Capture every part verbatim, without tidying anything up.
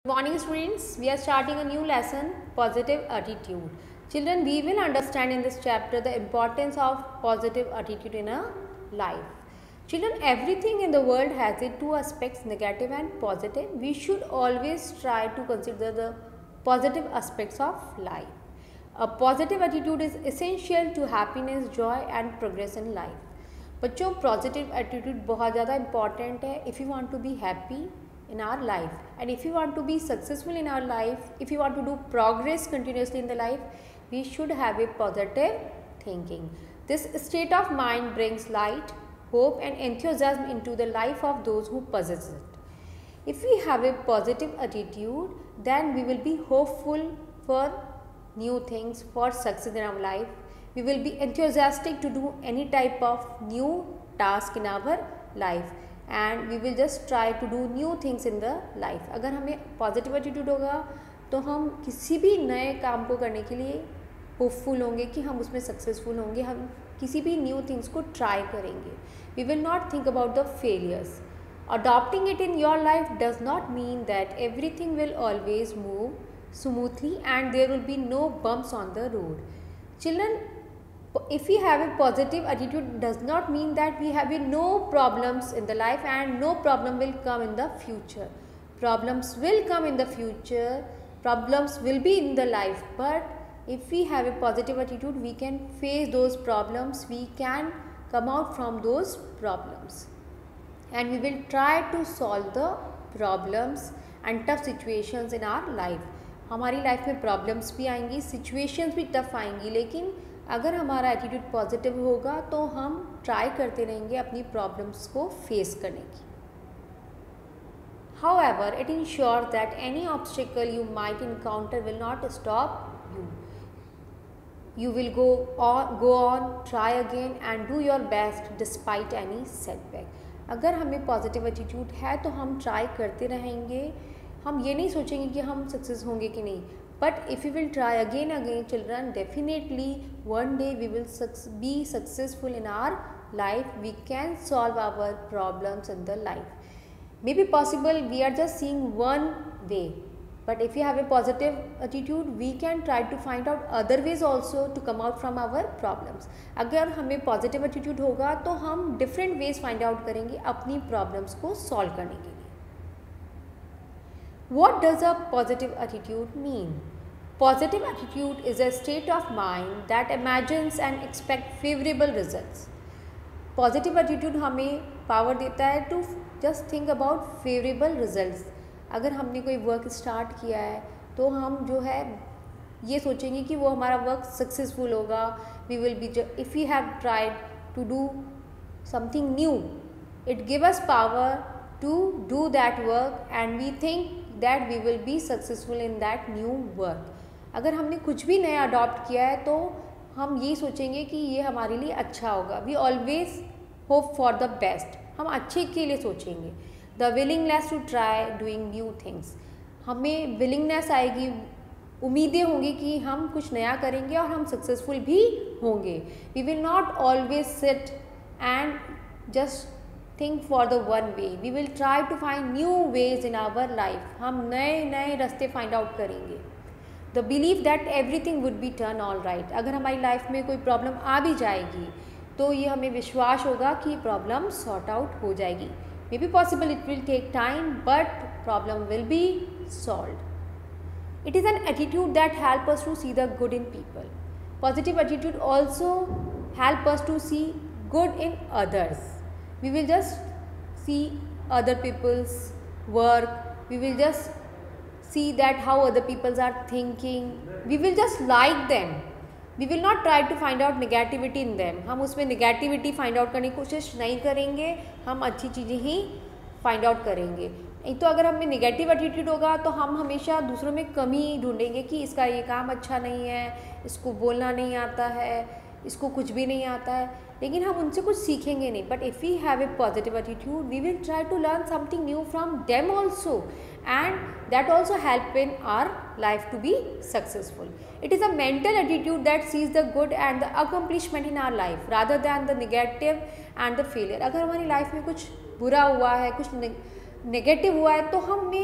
Morning students, we are starting a new lesson, positive attitude. Children, we will understand in this chapter the importance of positive attitude in a life. Children, everything in the world has its two aspects, negative and positive. We should always try to consider the positive aspects of life. A positive attitude is essential to happiness, joy and progress in life. बच्चों, positive attitude बहुत ज़्यादा important है if you want to be happy in our life, and if you want to be successful in our life, if you want to do progress continuously in the life, we should have a positive thinking. This state of mind brings light, hope and enthusiasm into the life of those who possess it. If we have a positive attitude, then we will be hopeful for new things, for success in our life. We will be enthusiastic to do any type of new task in our life. And we will just try to do new things in the life. अगर हमें positive attitude होगा तो हम किसी भी नए काम को करने के लिए होपफुल होंगे कि हम उसमें सक्सेसफुल होंगे. हम किसी भी न्यू थिंग्स को ट्राई करेंगे. We will not think about the failures. Adopting it in your life does not mean that everything will always move smoothly and there will be no bumps on the road. Children, if we have a positive attitude does not mean that we have no problems in the life and no problem will come in the future. Problems will come in the future, problems will be in the life, but if we have a positive attitude we can face those problems, we can come out from those problems and we will try to solve the problems and tough situations in our life. हमारी life में problems भी आएंगी, situations भी tough आएंगी, लेकिन अगर हमारा attitude positive होगा तो हम ट्राई करते रहेंगे अपनी प्रॉब्लम्स को फेस करने की. However, it ensures that any obstacle you might encounter will not stop you. You will go on, go on, try again and do your best despite any setback. अगर हमें positive attitude है तो हम try करते रहेंगे. हम ये नहीं सोचेंगे कि हम सक्सेस होंगे कि नहीं. But if we will try again again, children, definitely one day we will be successful in our life. We can solve our problems in the life. Maybe possible we are just seeing one way, but if we have a positive attitude, we can try to find out other ways also to come out from our problems. अगर हमें positive attitude होगा तो हम different ways find out करेंगे अपनी problems को solve करने के लिए. What does a positive attitude mean? Positive attitude is a state of mind that imagines and expects favorable results. Positive attitude हमें power देता है to just think about favorable results. अगर हमने कोई work start किया है तो हम जो है ये सोचेंगे कि वो हमारा work successful होगा. We will be, if we have tried to do something new, it gives us power to do that work and we think that we will be successful in that new work. अगर हमने कुछ भी नया adopt किया है तो हम ये सोचेंगे कि ये हमारे लिए अच्छा होगा. We always hope for the best. हम अच्छे के लिए सोचेंगे. The willingness to try doing new things. हमें विलिंगनेस आएगी, उम्मीदें होंगी कि हम कुछ नया करेंगे और हम सक्सेसफुल भी होंगे. We will not always sit and just think for the one way. We will try to find new ways in our life. हम नए नए रास्ते फाइंड आउट करेंगे. The believe that everything would be turn all right. अगर हमारी life में कोई problem आ भी जाएगी तो ये हमें विश्वास होगा कि प्रॉब्लम सॉर्ट आउट हो जाएगी. May be possible it will take time but problem will be solved. It is an attitude that help us to see the good in people. Positive attitude also help us to see good in others. We will just see other people's work. We will just see that how other people are thinking. We will just like them. We will not try to find out negativity in them. हम उसमें negativity find out करने की कोशिश नहीं करेंगे. हम अच्छी चीज़ें ही find out करेंगे. नहीं तो अगर हमें नेगेटिव एटीट्यूड होगा तो हम हमेशा दूसरों में कमी ढूंढेंगे कि इसका ये काम अच्छा नहीं है, इसको बोलना नहीं आता है, इसको कुछ भी नहीं आता है, लेकिन हम उनसे कुछ सीखेंगे नहीं. But if we have a positive attitude we will try to learn something new from them also and that also help in our life to be successful. It is a mental attitude that sees the good and the accomplishment in our life rather than the negative and the failure. अगर हमारी life में कुछ बुरा हुआ है, कुछ negative हुआ है तो हमें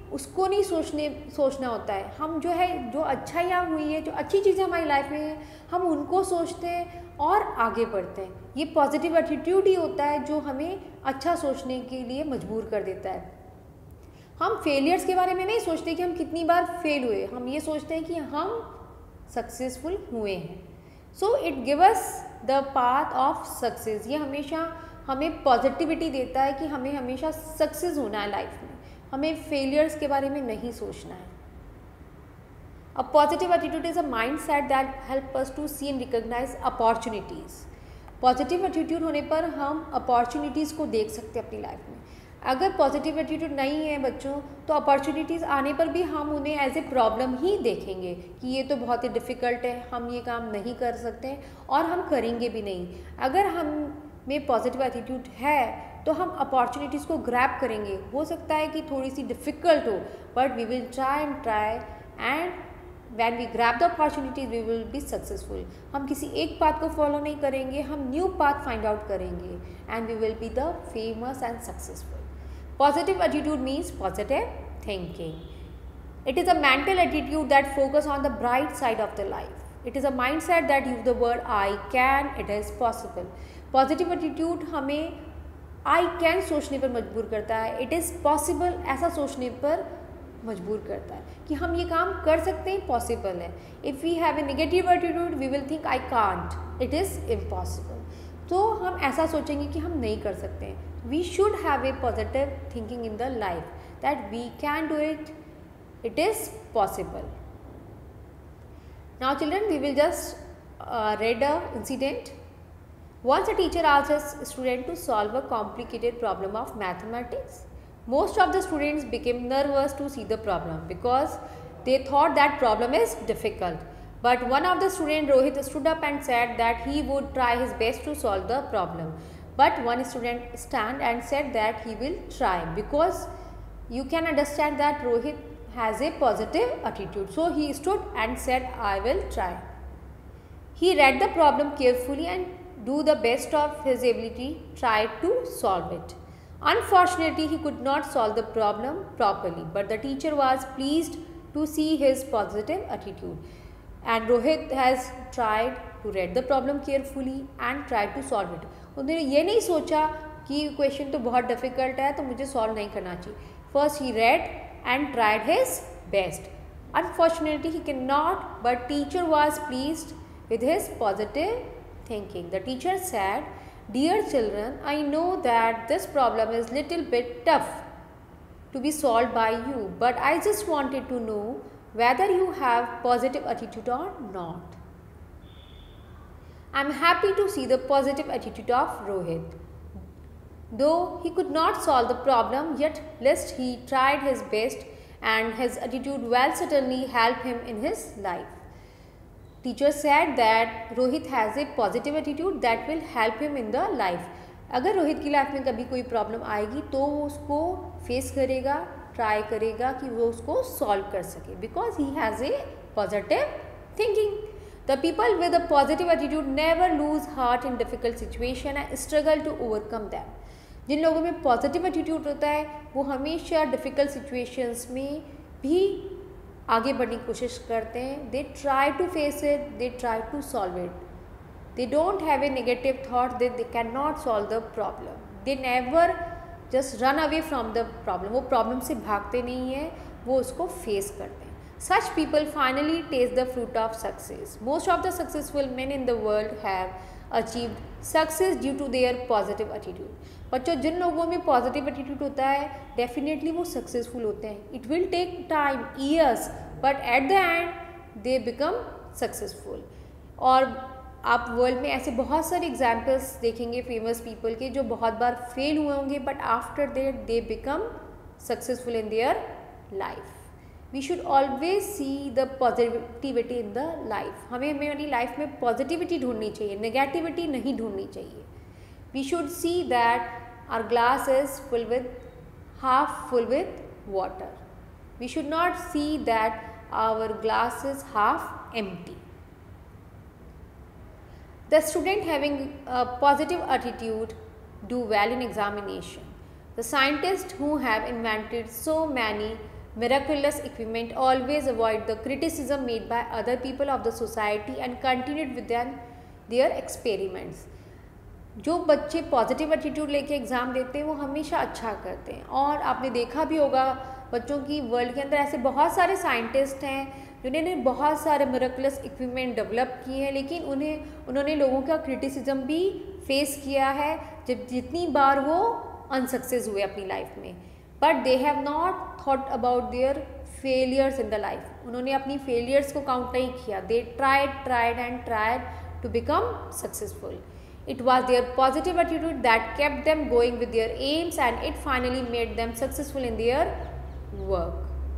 उसको नहीं सोचने सोचना होता है। हम जो है जो अच्छाइयाँ हुई है, जो अच्छी चीज़ें हमारी लाइफ में हैं, हम उनको सोचते हैं और आगे बढ़ते हैं। ये पॉजिटिव एटीट्यूड ही होता है जो हमें अच्छा सोचने के लिए मजबूर कर देता है। हम फेलियर्स के बारे में नहीं सोचते कि हम कितनी बार फेल हुए, हम ये सोचते हैं कि हम सक्सेसफुल हुए हैं। So it give us the path of success. ये हमेशा हमें पॉजिटिविटी देता है कि हमें हमेशा सक्सेस होना है लाइफ में, हमें फेलियर्स के बारे में नहीं सोचना है। A positive attitude is a mind set that help us to see and recognize opportunities. Positive attitude होने पर हम अपॉर्चुनिटीज़ को देख सकते हैं अपनी लाइफ में। अगर पॉजिटिव एटीट्यूड नहीं है बच्चों, तो अपॉर्चुनिटीज़ आने पर भी हम उन्हें एज ए प्रॉब्लम ही देखेंगे कि ये तो बहुत ही डिफ़िकल्ट है, हम ये काम नहीं कर सकते और हम करेंगे भी नहीं। अगर हम में पॉजिटिव एटीट्यूड है तो हम अपॉर्चुनिटीज़ को ग्रैब करेंगे। हो सकता है कि थोड़ी सी डिफ़िकल्ट हो, but we will try and try and when we grab the opportunities we will be successful. हम किसी एक पाथ को फॉलो नहीं करेंगे, हम न्यू पाथ फाइंड आउट करेंगे and we will be the famous and successful. Positive attitude means positive thinking. It is a mental attitude that focuses on the bright side of the life. It is a mindset that uses the word I can, it is possible. Positive attitude हमें I can सोचने पर मजबूर करता है, it is possible ऐसा सोचने पर मजबूर करता है कि हम ये काम कर सकते हैं, पॉसिबल है। If we have a negative attitude, we will think I can't, it is impossible. तो हम ऐसा सोचेंगे कि हम नहीं कर सकते हैं। We should have a positive thinking in the life that we can do it, it is possible. Now children, we will just uh, read a incident. Once a teacher asked a student to solve a complicated problem of mathematics. Most of the students became nervous to see the problem because they thought that problem is difficult. But one of the students, Rohit, stood up and said that he would try his best to solve the problem. But one student stand and said that he will try, because you can understand that Rohit has a positive attitude. So he stood and said, I will try. He read the problem carefully and do the best of his ability, tried to solve it. Unfortunately, he could not solve the problem properly, but the teacher was pleased to see his positive attitude. And Rohit has tried to read the problem carefully and tried to solve it. उन्होंने ये नहीं सोचा कि question तो बहुत difficult है तो मुझे सॉल्व नहीं करना चाहिए. First he read and tried his best. Unfortunately, he cannot, but teacher was pleased with his positive thinking. The teacher said, Dear children, I know that this problem is little bit tough to be solved by you, but I just wanted to know whether you have positive attitude or not. I am happy to see the positive attitude of Rohit. Though he could not solve the problem, yet least he tried his best and his attitude will certainly help him in his life. Teacher said that Rohit has a positive attitude that will help him in the life. अगर रोहित की life में कभी कोई problem आएगी तो वो उसको face करेगा, ट्राई करेगा कि वो उसको सॉल्व कर सके, because he has a positive thinking. The people with a positive attitude never lose heart in difficult situation and struggle to overcome them. जिन लोगों में पॉजिटिव एटीट्यूड होता है वो हमेशा डिफ़िकल्ट सिचुएशंस में भी आगे बढ़ने की कोशिश करते हैं. They try to face it, they try to solve it. They don't have a negative thought that they can not solve the problem. They never just run away from the problem. वो problem से भागते नहीं हैं, वो उसको face करते हैं. Such people finally taste the fruit of success. Most of the successful men in the world have achieved success due to their positive attitude. बच्चों, जिन लोगों में पॉजिटिव एटीट्यूड होता है डेफिनेटली वो सक्सेसफुल होते हैं. It will take time, years, but at the end they become successful. और आप वर्ल्ड में ऐसे बहुत सारे एग्जाम्पल्स देखेंगे फेमस पीपल के जो बहुत बार फेल हुए होंगे, but after that they become successful in their life. We should always see the positivity in the life. हमें हमारी लाइफ में पॉजिटिविटी ढूंढनी चाहिए, नेगेटिविटी नहीं ढूंढनी चाहिए. We should see that our glass is full with half full with water. We should not see that our glass is half empty. The student having a positive attitude do well in examination. The scientists who have invented so many miraculous equipment, always avoid the criticism made by other people of the society and continued with their, their experiments. जो बच्चे positive attitude लेके exam देते हैं वो हमेशा अच्छा करते हैं। और आपने देखा भी होगा बच्चों की वर्ल्ड के अंदर ऐसे बहुत सारे साइंटिस्ट हैं जिन्होंने बहुत सारे मिरेकुलस इक्विपमेंट डेवलप किए हैं, लेकिन उन्हें उन्होंने लोगों का क्रिटिसिज्म भी फेस किया है जब जितनी बार वो अनसक्सेस हुए अपनी लाइफ में। But they have not thought about their failures in the life. उन्होंने अपनी फेलियर्स को काउंट नहीं किया। They tried tried and tried to become successful. It was their positive attitude that kept them going with their aims, and it finally made them successful in their work.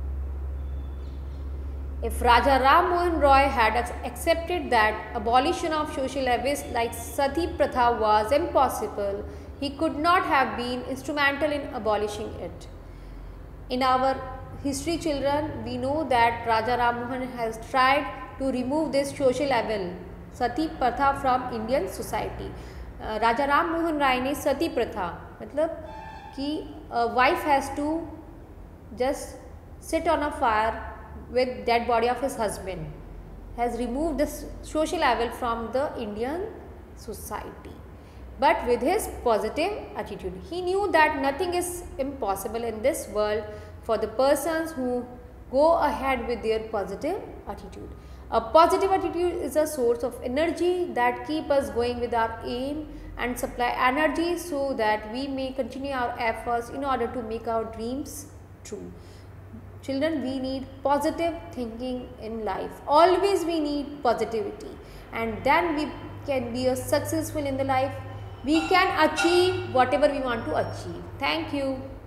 If Raja Ram Mohan Roy had accepted that abolition of social evils like Sati Pratha was impossible, he could not have been instrumental in abolishing it. In our history, children, we know that Raja Ram Mohan has tried to remove this social evil sati pratha from Indian society. Raja Ram Mohan Roy ने सती प्रथा मतलब कि wife has to just sit on a fire with dead body of his husband has remove this social evil from the Indian society, but with his positive attitude. He knew that nothing is impossible in this world for the persons who go ahead with their positive attitude. A positive attitude is a source of energy that keep us going with our aim and supply energy so that we may continue our efforts in order to make our dreams true. Children, we need positive thinking in life. Always we need positivity, and then we can be a successful in the life. We can achieve whatever we want to achieve. Thank you.